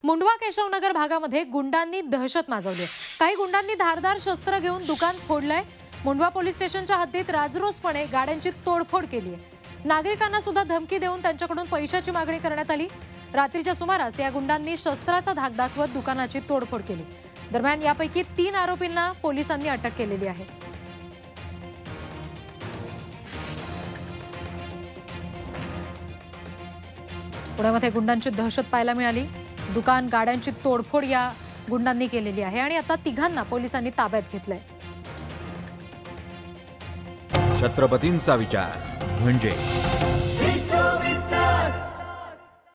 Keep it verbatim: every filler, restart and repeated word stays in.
मुंडवा केशवनगर भागामध्ये गुंडांनी दहशत माजवली। काही गुंडांनी धारदार शस्त्र घेऊन दुकान फोडलंय। मुंडवा पोलीस स्टेशनच्या हद्दीत राजरोसपणे गाड्यांची तोडफोड केली आहे। नागरिकांना सुद्धा धमकी देऊन त्यांच्याकडून पैशाची मागणी करण्यात आली। रात्रीच्या सुमारास या गुंडांनी शस्त्राचा धाक दाखवत दुकानाची तोडफोड केली। दरम्यान यापैकी तीन आरोपींना पोलिसांनी अटक केलेली आहे। पुण्यामध्ये गुंडांची दहशत पाहायला मिळाली। दुकान गाड्यांची तोडफोड या गुंडांनी केलेली आहे आणि आता तिघांना पोलिसांनी ताब्यात घेतलंय। छत्रपतींचा विचार म्हणजे